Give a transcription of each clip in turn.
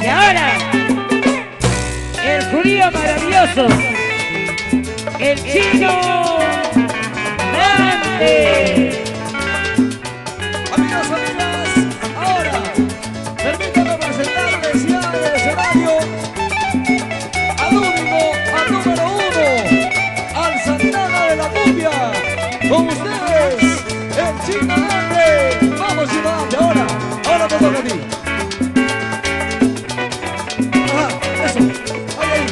Y ahora, el judío maravilloso, el chino grande. Amigos, amigas, ahora permítanme presentarles ya en el escenario al único, al número uno, al Santana de la cumbia. Con ustedes, el Chino Grande. Vamos, Chino Grande, ahora te toca a ti. Ajá, eso, ahí.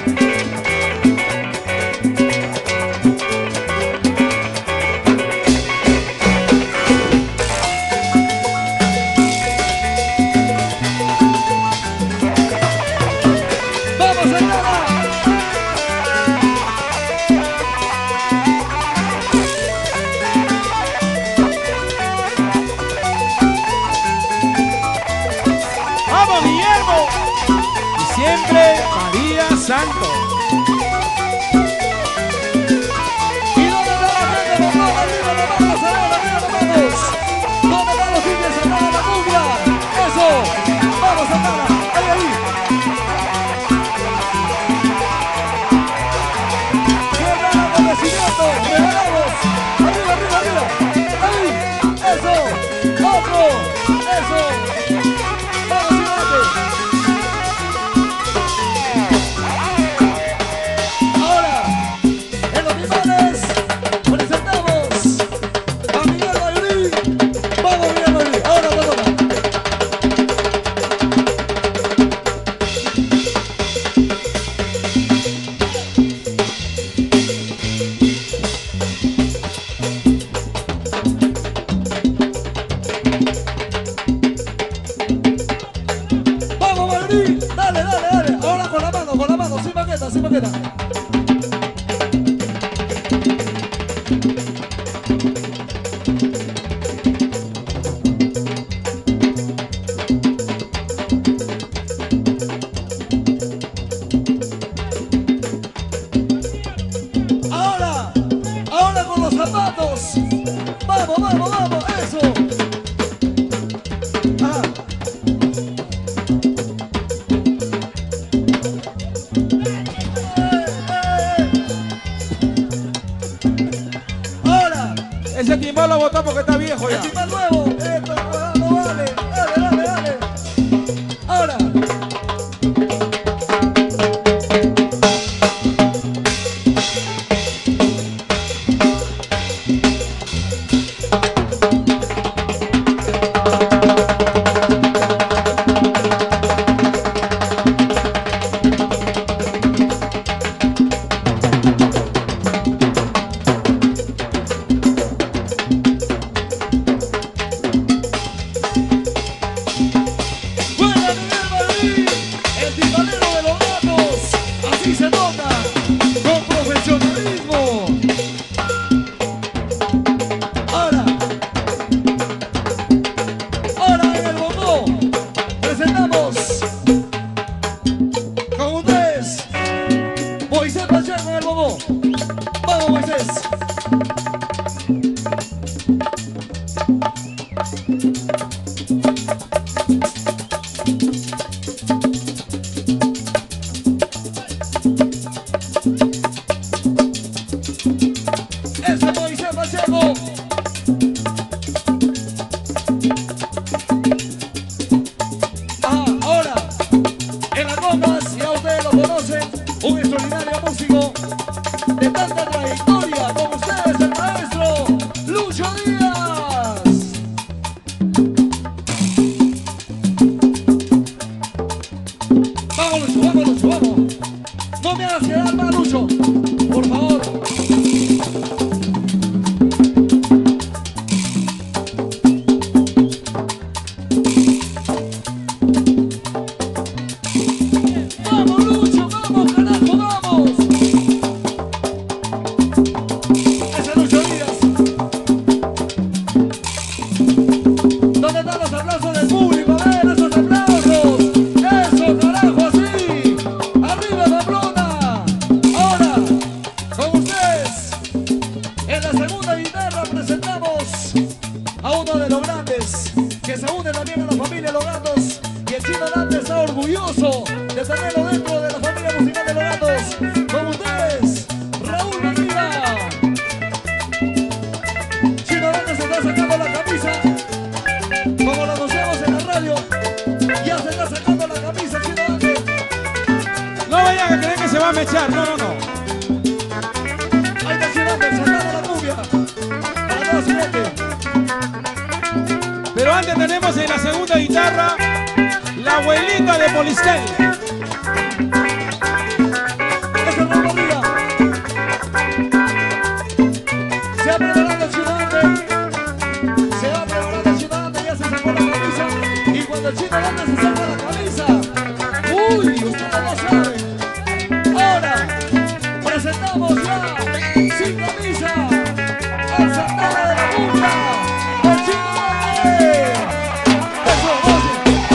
¡Vamos, Santana! ¡Vamos, Guillermo! Y siempre María Santos. ¿Y dónde está la gente? Los dos, arriba las manos, arriba las manos. ¿Dónde están los indios Santana de la cumbia? ¡Eso! ¡Vamos, Santana! ¡Ahí, ahí! ¡Qué gran acontecimiento! ¡Regalamos! ¡Arriba, arriba, arriba! ¡Ahí! ¡Eso! ¡Otro! ¡Eso! ¡Vamos, gigante! Ahora, en los timones, presentamos a Miguel Bayulí. Vamos, Miguel Bayulí, ahora te toca. Vamos, Bayulí, dale, dale, dale. Ahora con la mano, sin maqueta, sin maqueta. Ahora con los zapatos. Vamos, vamos, vamos, eso. Ajá. Ahora, Ese timbal lo botó porque está viejo el ya. timbal nuevo. Esto no vale. Dale, dale, dale. Ahora. orgulloso de tenerlo dentro de la familia musical de Los Gatos. Con ustedes, Raúl Garriga. Chino Dante se está sacando la camisa, como lo anunciamos en la radio. Ya se está sacando la camisa, Chino Dante. No vayan a creer que se va a mechar, no, no, no. Ahí está Chino Dante sacando la cumbia para toda su gente. Pero antes tenemos en la segunda guitarra la abuelita de Polistel. Ese es Raúl Garriga. Se va preparando el Chino Dante. Se va preparando el Chino Dante, ya se sacó la camisa. Y cuando el Chino Dante se saca la camisa, uy, ustedes no saben. Ahora presentamos ya sin camisa al Santana de la Cumbia, el Chino Dante. Eso, vamos.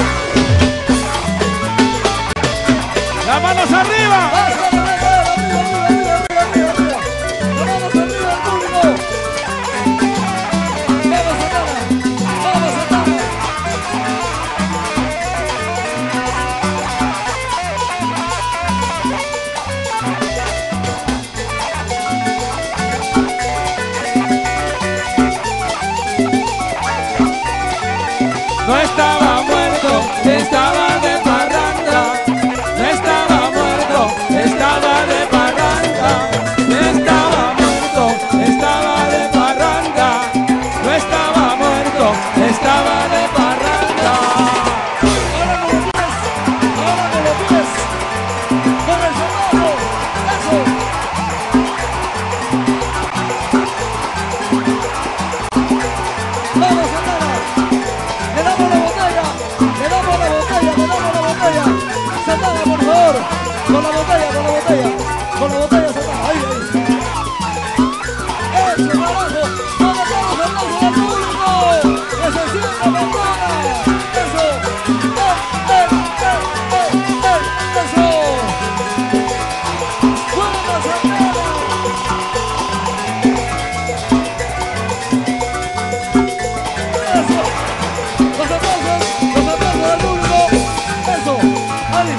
¡Las manos arriba! ¡Hasta la meta! ¡Arriba, arriba, arriba, arriba, arriba! ¡Las manos arriba al público! ¡Vamos, Santana! ¡Vamos, Santana! No estaba muerto, estaba de parranda. No estaba muerto, estaba de parranda. No estaba muerto, estaba de parranda. No estaba muerto, estaba de parranda. Ahora con los pies, con el zapato, eso. Vamos, Santana, le damos la botella, le damos la botella, le damos la botella. Santana, por favor, con la botella, con la botella, con la botella, Santana, ahí, ahí. Eso, carajo, vamos, vamos, aplausos al público, que se sienta Santana, eso, eso. ¡Fuera Santana! Eso. Los aplausos del público. Eso. Ali.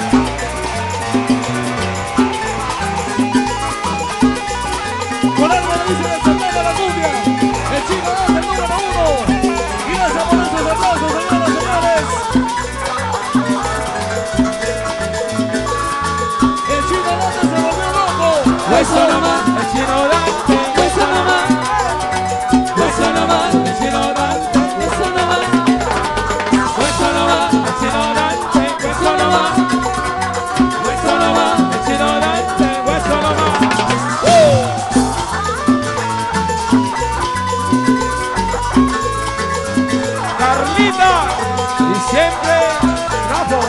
Con algo le dicen el Santana la cumbia. El Chino Dante el número 1. Y gracias por esos aplausos, señoras y señores. El Chino Dante se volvió loco. Eso nomás, el Chino Dante. Eso nomás, Eso nomás, el Chino Dante. eso nomás, Eso nomás, el Chino Dante. Eso nomás, eso nomás, el Chino Dante. Eso nomás. Carlita y siempre Rafa.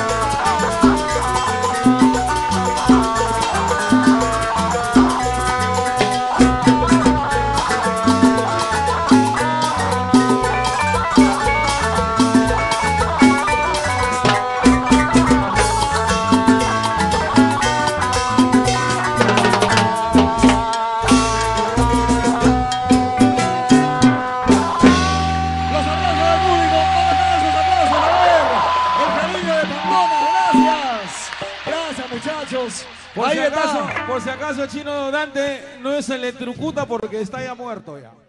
Los aplausos del público, vamos a tener esos aplausos, a ver, el cariño de Pamplona, gracias, gracias muchachos, ahí está, Por si acaso el Chino Dante no es electrocuta porque está ya muerto ya.